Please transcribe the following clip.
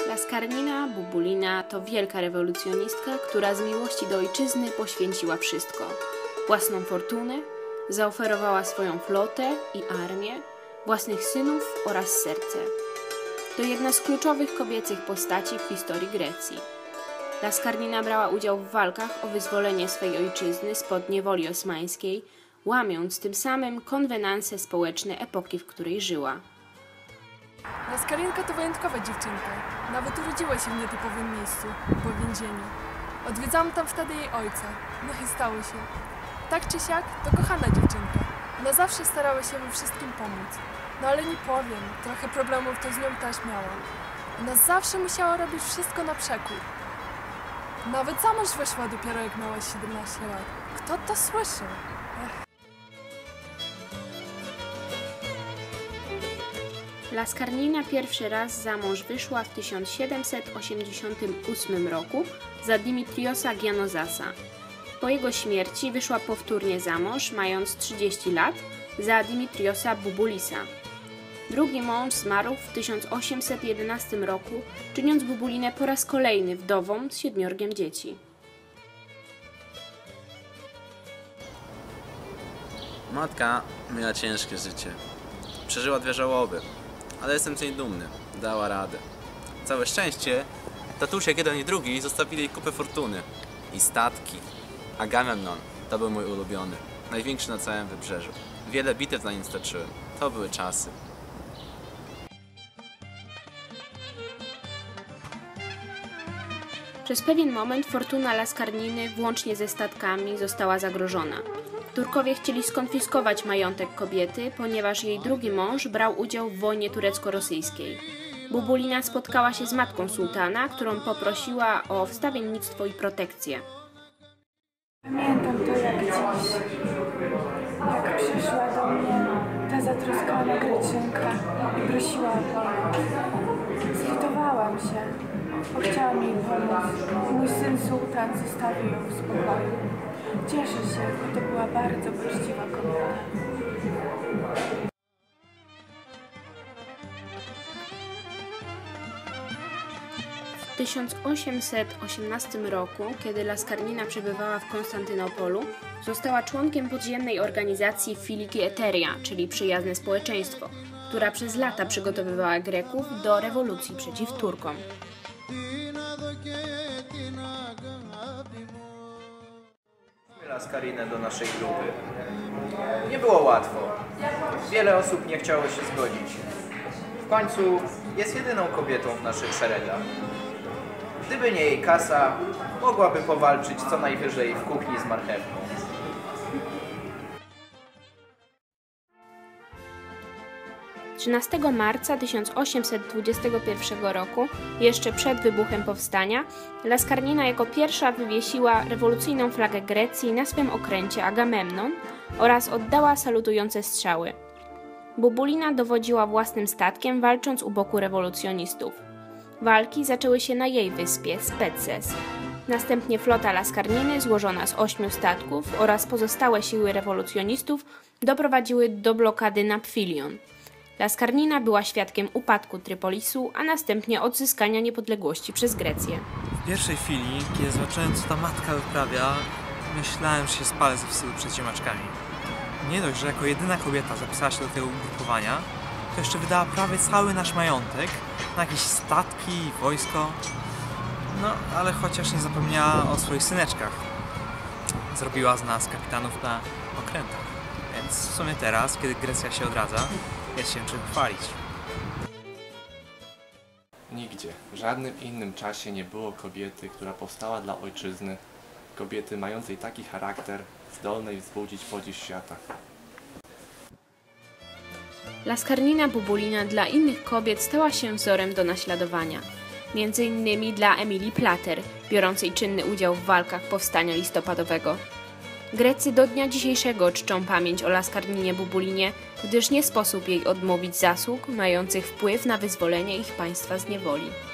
Laskarnina Bubulina to wielka rewolucjonistka, która z miłości do ojczyzny poświęciła wszystko. Własną fortunę, zaoferowała swoją flotę i armię, własnych synów oraz serce. To jedna z kluczowych kobiecych postaci w historii Grecji. Laskarnina brała udział w walkach o wyzwolenie swej ojczyzny spod niewoli osmańskiej, łamiąc tym samym konwenanse społeczne epoki, w której żyła. Laskarinka to wyjątkowa dziewczynka. Nawet urodziła się w nietypowym miejscu, po więzieniu. Odwiedzałam tam wtedy jej ojca. No i stało się. Tak czy siak, to kochana dziewczynka. Ona zawsze starała się we wszystkim pomóc. No ale nie powiem, trochę problemów to z nią też miała. Ona zawsze musiała robić wszystko na przekór. Nawet za mąż weszła dopiero jak miała 17 lat. Kto to słyszał? Laskarnina pierwszy raz za mąż wyszła w 1788 roku za Dimitriosa Gianozasa. Po jego śmierci wyszła powtórnie za mąż, mając 30 lat, za Dimitriosa Bubulisa. Drugi mąż zmarł w 1811 roku, czyniąc Bubulinę po raz kolejny wdową z 7 dzieci. Matka miała ciężkie życie. Przeżyła 2 żałoby, ale jestem z niej dumny. Dała radę. Całe szczęście, tatusiek jeden i drugi zostawili jej kupę fortuny i statki. Agamemnon to był mój ulubiony, największy na całym wybrzeżu. Wiele bitew na nim stoczyłem. To były czasy. Przez pewien moment fortuna Laskarniny, włącznie ze statkami, została zagrożona. Turkowie chcieli skonfiskować majątek kobiety, ponieważ jej drugi mąż brał udział w wojnie turecko-rosyjskiej. Bubulina spotkała się z matką sułtana, którą poprosiła o wstawiennictwo i protekcję. Pamiętam to jak dziś, jak przyszła do mnie ta zatroskana Greczynka i prosiła o pomoc. Zlitowałam się, bo chciałam jej pomóc. Mój syn sułtan zostawił ją w spokoju. Cieszę się, bo to była bardzo poczciwa kobieta. W 1818 roku, kiedy Laskarnina przebywała w Konstantynopolu, została członkiem podziemnej organizacji Filiki Eteria, czyli Przyjazne Społeczeństwo, która przez lata przygotowywała Greków do rewolucji przeciw Turkom. Laskarinę do naszej grupy. Nie było łatwo. Wiele osób nie chciało się zgodzić. W końcu jest jedyną kobietą w naszych szeregach. Gdyby nie jej kasa, mogłaby powalczyć co najwyżej w kuchni z marchewką. – 13 marca 1821 roku, jeszcze przed wybuchem powstania, Laskarnina jako pierwsza wywiesiła rewolucyjną flagę Grecji na swym okręcie Agamemnon oraz oddała salutujące strzały. Bubulina dowodziła własnym statkiem, walcząc u boku rewolucjonistów. Walki zaczęły się na jej wyspie, Spetses. Następnie flota Laskarniny, złożona z 8 statków oraz pozostałe siły rewolucjonistów doprowadziły do blokady na Pfilion. Laskarnina była świadkiem upadku Trypolisu, a następnie odzyskania niepodległości przez Grecję. W pierwszej chwili, kiedy zobaczyłem, co ta matka wyprawia, myślałem, że się spalę ze wstydu przed ziemaczkami. Nie dość, że jako jedyna kobieta zapisała się do tego ugrupowania, to jeszcze wydała prawie cały nasz majątek na jakieś statki i wojsko. No, ale chociaż nie zapomniała o swoich syneczkach. Zrobiła z nas kapitanów na okrętach. Więc w sumie teraz, kiedy Grecja się odradza, jest się czym chwalić. Nigdzie, w żadnym innym czasie nie było kobiety, która powstała dla ojczyzny, kobiety mającej taki charakter, zdolnej wzbudzić podziw świata. Laskarnina Bubulina dla innych kobiet stała się wzorem do naśladowania. Między innymi dla Emilii Plater, biorącej czynny udział w walkach powstania listopadowego. Grecy do dnia dzisiejszego czczą pamięć o Laskarninie Bubulinie, gdyż nie sposób jej odmówić zasług mających wpływ na wyzwolenie ich państwa z niewoli.